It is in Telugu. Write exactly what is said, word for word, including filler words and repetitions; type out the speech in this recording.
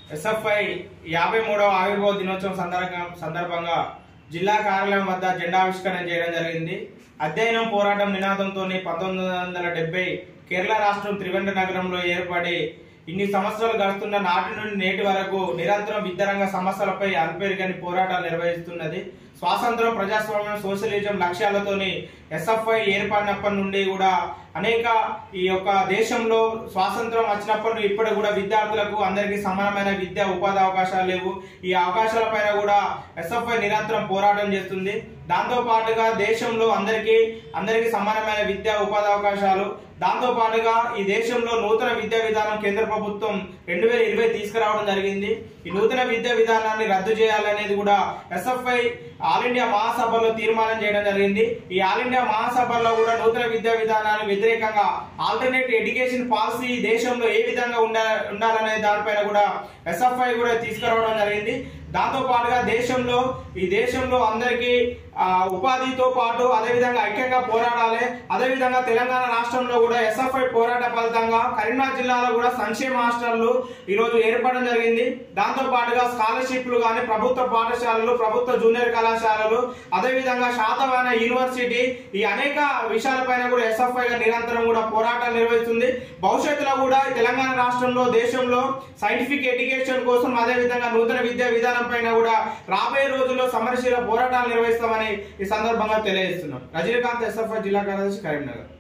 ఎస్ఎఫ్ఐ యాభై మూడవ ఆవిర్భావ దినోత్సవం సందర్భంగా జిల్లా కార్యాలయం వద్ద జెండావిష్కరణ చేయడం జరిగింది. అధ్యయనం పోరాటం నినాదంతో పంతొమ్మిది వందల డెబ్బై కేరళ రాష్ట్రం త్రివేంద్ర నగరంలో ఏర్పడి ఇన్ని సంవత్సరాలు గడుస్తున్న నాటి నుండి నేటి వరకు నిరంతరం విద్యారంగ సమస్యలపై అల్పేరుగని పోరాటాలు నిర్వహిస్తున్నది. స్వాతంత్రం, ప్రజాస్వామ్యం, సోషలిజం లక్ష్యాలతోని ఎస్ఎఫ్ఐ ఏర్పడినప్పటి నుండి కూడా అనేక ఈ యొక్క దేశంలో స్వాతంత్రం వచ్చినప్పటి నుండి ఇప్పటి కూడా విద్యార్థులకు అందరికీ సమానమైన విద్యా ఉపాధి అవకాశాలు లేవు. ఈ అవకాశాల పైన కూడా ఎస్ఎఫ్ఐ నిరంతరం పోరాటం చేస్తుంది. దాంతో పాటుగా దేశంలో అందరికీ అందరికీ సమానమైన విద్యా ఉపాధి అవకాశాలు, దాంతో పాటుగా ఈ దేశంలో నూతన విద్యా విధానం కేంద్ర ప్రభుత్వం రెండు వేల ఇరవై తీసుకురావడం జరిగింది. ఈ నూతన విద్యా విధానాన్ని రద్దు చేయాలనేది కూడా ఎస్ఎఫ్ఐ ఆల్ ఇండియా మహాసభలో తీర్మానం చేయడం జరిగింది. ఈ ఆల్ ఇండియా మహాసభలో కూడా నూతన విద్యా విధానానికి వ్యతిరేకంగా ఆల్టర్నేట్ ఎడ్యుకేషన్ పాలసీ దేశంలో ఏ విధంగా ఉండాలనే దానిపైన కూడా ఎస్ఎఫ్ఐ కూడా తీసుకురావడం జరిగింది. దాంతో పాటుగా దేశంలో ఈ దేశంలో అందరికీ ఉపాధితో పాటు అదేవిధంగా ఐక్యంగా పోరాడాలి. అదేవిధంగా తెలంగాణ రాష్ట్రంలో కూడా ఎస్ఎఫ్ఐ పోరాట ఫలితంగా కరీంనగర్ జిల్లాలో కూడా సంక్షేమ హాస్టళ్లు ఈరోజు ఏర్పడడం జరిగింది. దాంతో పాటుగా స్కాలర్షిప్లు కానీ ప్రభుత్వ పాఠశాలలు, ప్రభుత్వ జూనియర్ కళాశాలలు, అదేవిధంగా శాతవాహన యూనివర్సిటీ, ఈ అనేక విషయాలపైన కూడా ఎస్ఎఫ్ఐ నిరంతరం కూడా పోరాటాలు నిర్వహిస్తుంది. భవిష్యత్తులో కూడా తెలంగాణ రాష్ట్రంలో దేశంలో సైంటిఫిక్ ఎడ్యుకేషన్ కోసం అదేవిధంగా నూతన విద్యా విధానం పైన కూడా రాబోయే రోజుల్లో సమరశీల పోరాటాలు నిర్వహిస్తామని ఈ సందర్భంగా తెలియజేస్తున్నాం. రజనీకాంత్, ఎస్ఎఫ్ఐ జిల్లా కార్యదర్శి, కరీంనగర్.